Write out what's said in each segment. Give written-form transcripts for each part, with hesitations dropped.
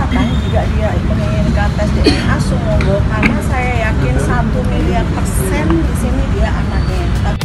mempersilahkan jika dia menginginkan tes DNA monggo, karena saya yakin 1.000.000% di sini dia anaknya.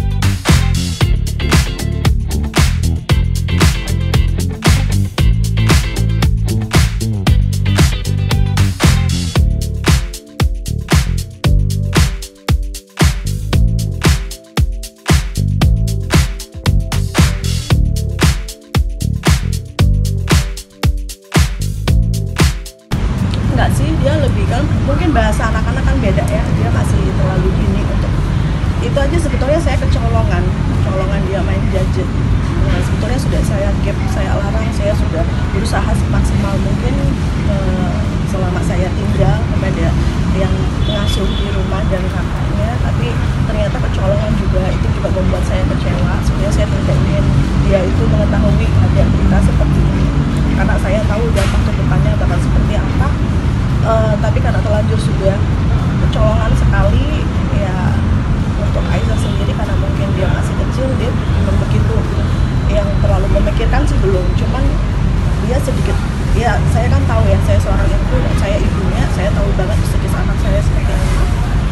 Enggak sih, dia lebih kan mungkin bahasa anak-anak kan beda ya, dia masih terlalu dini untuk itu aja. Sebetulnya saya kecolongan dia main gadget. Nah, sebetulnya sudah saya gap, saya larang, saya sudah berusaha semaksimal mungkin selama saya tinggal kepada yang pengasuh di rumah dan kakaknya, tapi ternyata kecolongan juga, itu juga membuat saya kecewa. Sebenarnya saya tidak ingin dia itu mengetahui ada berita seperti ini, karena saya tahu dampak ke depannya bakal seperti apa. Tapi karena terlanjur sudah kecolongan sekali ya, untuk Aisyah sendiri karena mungkin dia masih kecil, dia belum begitu yang terlalu memikirkan sih, belum. Cuman dia sedikit ya, saya kan tahu ya, saya seorang ibu dan saya ibunya, saya tahu banget psikis anak saya seperti apa.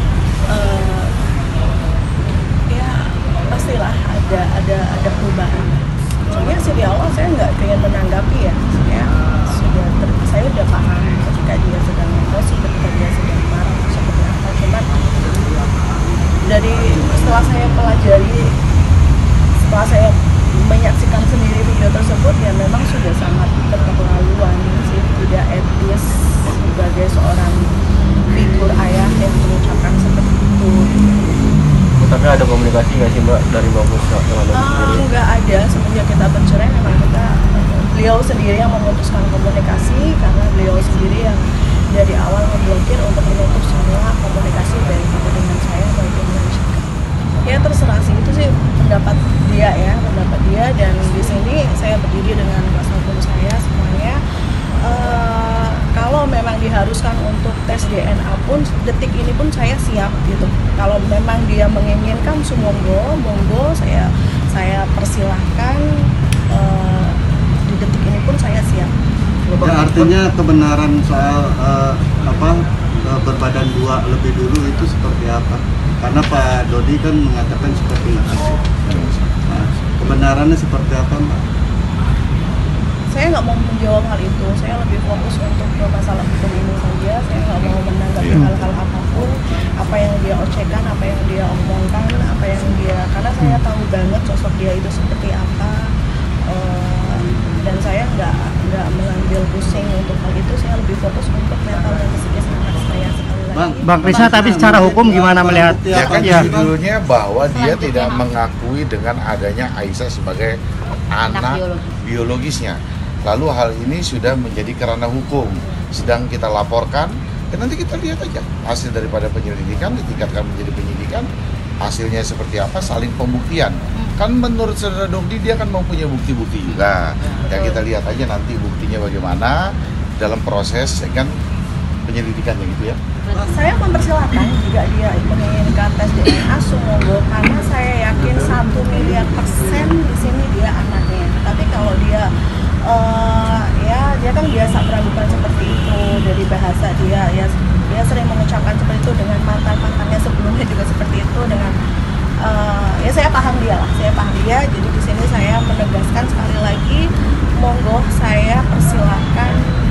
Ya pastilah ada perubahan. Sebenarnya sih di awal saya nggak ingin menanggapi ya, saya udah paham ketika dia sedang emosi, ketika dia sedang marah seperti apa. Cuman dari setelah saya pelajari, setelah saya menyaksikan sendiri video tersebut, ya memang sudah sangat keterlaluan sih, tidak etis sebagai seorang figur ayah yang mengucapkan seperti itu. Tapi ada komunikasi nggak sih Mbak dari Mbak Puspa terhadap sendiri? Nggak ada, semenjak kita bercerai memang beliau sendiri yang memutuskan komunikasi, karena beliau sendiri yang dari awal memblokir untuk menutup semua komunikasi baik itu dengan saya maupun dengan Cika. Ya terserah sih, itu sih pendapat dia ya, pendapat dia, dan di sini saya berdiri dengan kuasa hukum saya semuanya. Kalau memang diharuskan untuk tes DNA pun, detik ini pun saya siap gitu. Kalau memang dia menginginkan, monggo saya persilahkan. Di detik ini pun saya siap. Ya, artinya kebenaran soal berbadan dua lebih dulu itu seperti apa? Karena Pak Dodi kan mengatakan seperti itu. Nah, kebenarannya seperti apa, Mbak? Saya nggak mau menjawab hal itu. Saya lebih fokus untuk ke masalah hukum ini saja. Saya nggak mau menanggapi hal-hal apapun, apa yang dia ocehkan, apa yang dia omongkan, karena saya tahu banget sosok dia itu seperti apa. Dan saya nggak mengambil pusing untuk hal itu. Saya lebih fokus untuk mental dan psikis anak saya sekali lagi. Bang Risa, tapi secara hukum gimana melihat? Ya kan judulnya bahwa dia tidak mengakui dengan adanya Aisyah sebagai anak biologisnya. Lalu hal ini sudah menjadi kerana hukum, sedang kita laporkan. Ya nanti kita lihat aja hasil daripada penyelidikan, ditingkatkan menjadi penyidikan, hasilnya seperti apa, saling pembuktian. Kan menurut saudara Dodi dia kan mempunyai bukti-bukti juga. Ya kita lihat aja nanti buktinya bagaimana dalam proses kan penyelidikannya gitu ya. Saya mempersilahkan jika dia menginginkan tes DNA monggo, karena saya yakin 1.000.000% di sini dia anaknya. Tapi kalau dia dia kan biasa meragukan seperti itu dari bahasa dia sering mengucapkan seperti itu dengan mantannya sebelumnya juga seperti itu dengan saya paham dia. Jadi di sini saya menegaskan sekali lagi, monggo saya persilahkan